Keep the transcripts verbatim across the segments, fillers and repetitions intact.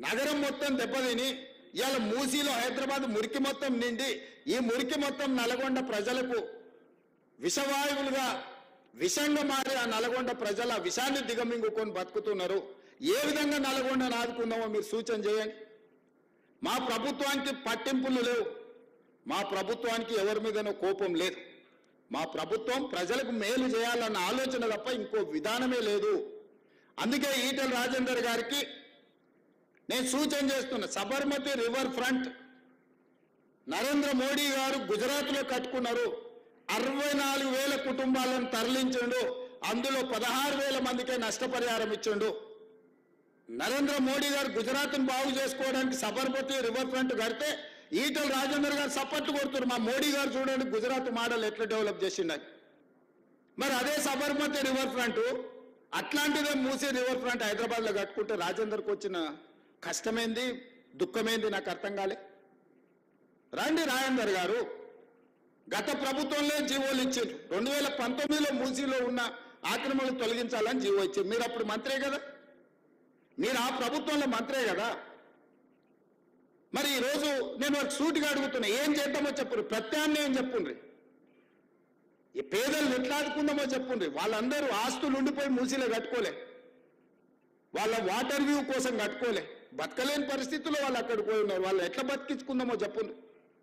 నగరం మొత్తం దెబ్బతిని ఇవాళ మూసీలో హైదరాబాద్ మురికి మొత్తం నిండి ఈ మురికి మొత్తం నల్గొండ ప్రజలకు విషవాయువులుగా విషంగా మారి ఆ నల్గొండ ప్రజల విషాన్ని దిగమింగుకొని బతుకుతున్నారు. ఏ విధంగా నల్గొండను ఆదుకుందామో మీరు సూచన చేయండి. మా ప్రభుత్వానికి పట్టింపులు లేవు, మా ప్రభుత్వానికి ఎవరి మీదనో కోపం లేదు. మా ప్రభుత్వం ప్రజలకు మేలు చేయాలన్న ఆలోచన తప్ప ఇంకో విధానమే లేదు. అందుకే ఈటెల రాజేందర్ గారికి నేను సూచన చేస్తున్నా, సబర్మతి రివర్ ఫ్రంట్ నరేంద్ర మోడీ గారు గుజరాత్లో కట్టుకున్నారు. అరవై నాలుగు వేల కుటుంబాలను తరలించండు, అందులో పదహారు వేల మందికే నష్టపరిహారం ఇచ్చిండు. నరేంద్ర మోడీ గారు గుజరాత్ను బాగు చేసుకోవడానికి సబర్మతి రివర్ ఫ్రంట్ కడితే ఈటెల రాజేందర్ గారు సపోర్ట్ కొడుతున్నారు. మా మోడీ గారు చూడండి గుజరాత్ మోడల్ ఎట్లా డెవలప్ చేసిండని. మరి అదే సబర్మతి రివర్ ఫ్రంట్ అట్లాంటిదే మూసీ రివర్ ఫ్రంట్ హైదరాబాద్లో కట్టుకుంటే రాజేందర్కి వచ్చిన కష్టమేంది, దుఃఖమేంది నాకు అర్థం కాలే. రండి రాజేందర్ గారు, గత ప్రభుత్వంలో జీవోలు ఇచ్చారు. రెండు వేల పంతొమ్మిదిలో మూసీలో ఉన్న ఆక్రమణలు తొలగించాలని జీవో ఇచ్చారు. మీరు అప్పుడు మంత్రే కదా, మీరు ఆ ప్రభుత్వంలో మంత్రే కదా. మరి ఈరోజు నేను ఒక సూటిగా అడుగుతున్నా, ఏం చేద్దామో చెప్పుండ్రి, ప్రత్యామ్నాయం చెప్పుండ్రి, ఈ పేదలను ఎట్లా ఆదుకుందామో చెప్పుండ్రి. వాళ్ళందరూ ఆస్తులు ఉండిపోయి మూసీలో కట్టుకోలే, వాళ్ళ వాటర్ వ్యూ కోసం కట్టుకోలే, బతకలేని పరిస్థితుల్లో వాళ్ళు అక్కడికి పోయి ఉన్నారు. వాళ్ళు ఎట్లా బతికించుకుందామో చెప్పుండ్రి.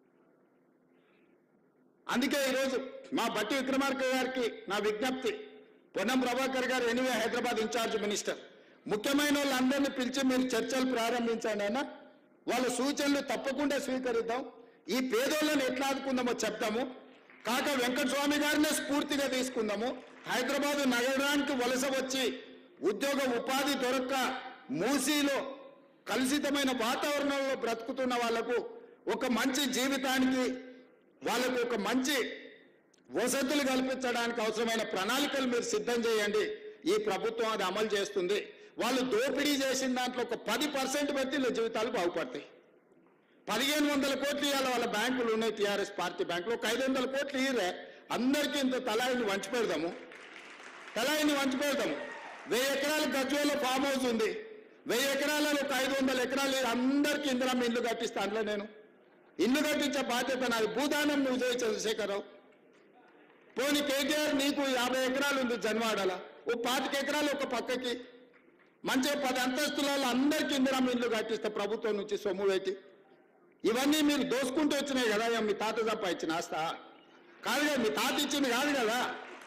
అందుకే ఈరోజు మా బట్టి విక్రమార్క గారికి నా విజ్ఞప్తి, పొన్నం ప్రభాకర్ గారు ఎనివే హైదరాబాద్ ఇన్ఛార్జ్ మినిస్టర్, ముఖ్యమైన వాళ్ళందరినీ పిలిచి మీరు చర్చలు ప్రారంభించండి అయినా వాళ్ళ సూచనలు తప్పకుండా స్వీకరిద్దాం. ఈ పేదోళ్ళని ఎట్లా ఆదుకుందామో చెప్తాము. కాక వెంకటస్వామి గారినే స్ఫూర్తిగా తీసుకుందాము. హైదరాబాద్ నగరానికి వలస వచ్చి ఉద్యోగ ఉపాధి దొరక్క మూసీలో కలుషితమైన వాతావరణంలో బ్రతుకుతున్న వాళ్లకు ఒక మంచి జీవితానికి, వాళ్ళకు ఒక మంచి వసతులు కల్పించడానికి అవసరమైన ప్రణాళికలు మీరు సిద్ధం చేయండి. ఈ ప్రభుత్వం అది అమలు చేస్తుంది. వాళ్ళు దోపిడీ చేసిన దాంట్లో ఒక పది పర్సెంట్ పెట్టి వీళ్ళ జీవితాలు బాగుపడతాయి. పదిహేను వందల కోట్లు ఇవ్వాలి వాళ్ళ బ్యాంకులు ఉన్నాయి, టీఆర్ఎస్ పార్టీ బ్యాంకులు. ఒక ఐదు వందల కోట్లు ఇయ్యరే, అందరికీ ఇంత తలాయిని వంచి పెడదాము, తలాయిని వంచి పెడదాము. వెయ్యి ఎకరాల గజ్వేల్లో ఫామ్ హౌస్ ఉంది, వెయ్యి ఎకరాలలో ఒక ఐదు వందల ఎకరాలు అందరికీ ఇందిరమ్మ ఇల్లు కట్టిస్తా. అందులో నేను ఇల్లు కట్టించే బాధ్యత నాది. భూదానం నువ్వు చేయి చంద్రశేఖరరావు. పోనీ కేటీఆర్ నీకు యాభై ఎకరాలు ఉంది జన్వాడల, ఓ పాతిక ఎకరాలు ఒక పక్కకి మంచిగా పది అంతస్తులలో అందరికీ ఇందిరమ్మ ఇల్లు కట్టిస్తా ప్రభుత్వం నుంచి సొమ్ము పెట్టి. ఇవన్నీ మీరు దోసుకుంటూ వచ్చినాయి కదా, మీ తాత సంపాదించిన ఆస్తా కాదు కదా, మీ తాత ఇచ్చింది కాదు కదా.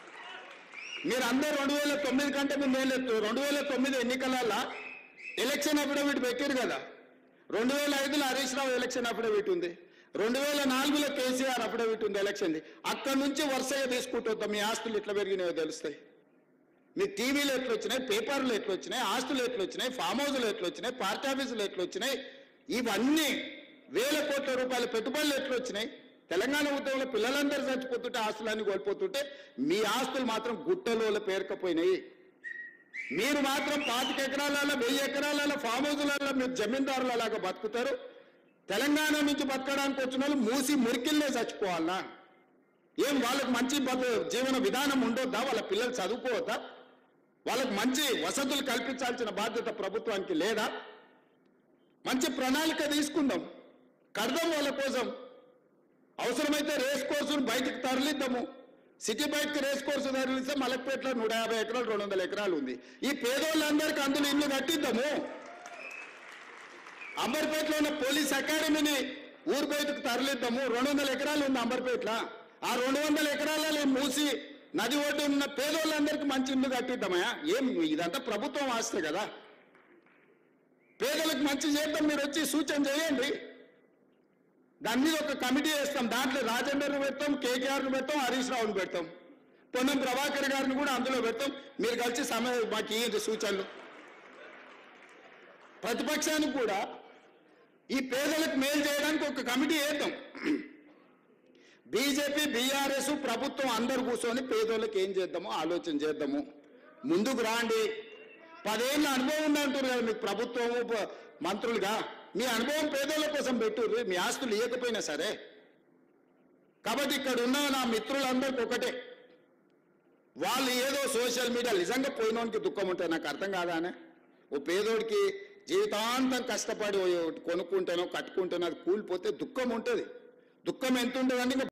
మీరు అందరూ రెండు వేల తొమ్మిది కంటే మీరు మేలెత్తు. రెండు వేల తొమ్మిది ఎన్నికలలో ఎలక్షన్ అఫిడవిట్ పెట్టారు కదా. రెండు వేల ఐదులో హరీష్ రావు ఎలక్షన్ అఫిడవిట్ ఉంది, రెండు వేల నాలుగులో కేసీఆర్ అఫిడవిట్ ఉంది ఎలక్షన్ది. అక్కడి నుంచి వరుసగా తీసుకుంటూ మీ ఆస్తులు ఎట్లా పెరిగినాయో తెలుస్తాయి. మీ టీవీలు ఎట్లా వచ్చినాయి, పేపర్లు ఎట్లా వచ్చినాయి, ఆస్తులు ఎట్లా వచ్చినాయి, ఫామ్ హౌస్లు ఎట్లా వచ్చినాయి, పార్టీ ఆఫీసులు ఎట్లా వచ్చినాయి, ఇవన్నీ వేల కోట్ల రూపాయల పెట్టుబడులు ఎట్లా వచ్చినాయి. తెలంగాణ ఉద్యమంలో పిల్లలందరూ చచ్చిపోతుంటే ఆస్తులన్నీ కోల్పోతుంటే మీ ఆస్తులు మాత్రం గుట్టలో పేరుకపోయినాయి. మీరు మాత్రం పాతిక ఎకరాలలో వెయ్యి ఎకరాలలో ఫామ్ హౌస్లలో మీరు జమీందారులలాగా బతుకుతారు. తెలంగాణ నుంచి బతకడానికి వచ్చిన వాళ్ళు మూసి మురికిల్లే చచ్చిపోవాలా? ఏం వాళ్ళకు మంచి జీవన విధానం ఉండొద్దా? వాళ్ళ పిల్లలు చదువుకోవద్దా? వాళ్ళకు మంచి వసతులు కల్పించాల్సిన బాధ్యత ప్రభుత్వానికి లేదా? మంచి ప్రణాళిక తీసుకుందాం, కడదాం వాళ్ళ కోసం. అవసరమైతే రేస్ కోర్సును బయటకు తరలిద్దాము. సిటీ బయటకు రేస్ కోర్సు తరలిస్తే మలక్పేటలో నూట యాభై ఎకరాలు రెండు వందల ఎకరాలు ఉంది. ఈ పేదోళ్ళందరికీ అందులో ఇల్లు కట్టిద్దాము. అంబర్పేటలో ఉన్న పోలీస్ అకాడమీని ఊరు బయటకు తరలిద్దాము. రెండు వందల ఎకరాలు ఉంది అంబర్పేటలో. ఆ రెండు వందల ఎకరాలలో మూసి నది ఒడ్డు ఉన్న పేదోళ్ళందరికీ మంచి ఇల్లు కట్టిద్దామా? ఏం ఇదంతా ప్రభుత్వం ఆస్తే కదా. పేదలకు మంచి చేద్దాం, మీరు వచ్చి సూచన చేయండి. దాని మీద ఒక కమిటీ వేస్తాం. దాంట్లో రాజేందర్ను పెడతాం, కేకేఆర్ను పెడతాం, హరీష్ రావును పెడతాం, పొన్నం ప్రభాకర్ గారిని కూడా అందులో పెడతాం. మీరు కలిసి సమయం మాకు ఇవ్వండి సూచనలు. ప్రతిపక్షానికి కూడా ఈ పేదలకు మేలు చేయడానికి ఒక కమిటీ వేద్దాం. బీజేపీ, బీఆర్ఎస్, ప్రభుత్వం అందరు కూర్చొని పేదోళ్ళకి ఏం చేద్దామో ఆలోచన చేద్దాము. ముందుకు రాండి. పదేళ్ళ అనుభవం ఉందంటారు కదా మీకు ప్రభుత్వము, మంత్రులుగా. మీ అనుభవం పేదోళ్ళ కోసం పెట్టుర్రు, మీ ఆస్తులు ఇవ్వకపోయినా సరే. కాబట్టి ఇక్కడ ఉన్న నా మిత్రులందరికీ ఒకటే, వాళ్ళు ఏదో సోషల్ మీడియా నిజంగా పోయినోనికి దుఃఖం ఉంటుంది. నాకు అర్థం కాదానే. ఓ పేదోడికి జీవితాంతం కష్టపడి ఒకటి కొనుక్కుంటానో కట్టుకుంటానో అది కూలిపోతే దుఃఖం ఉంటుంది. దుఃఖం ఎంత ఉంటుందండి?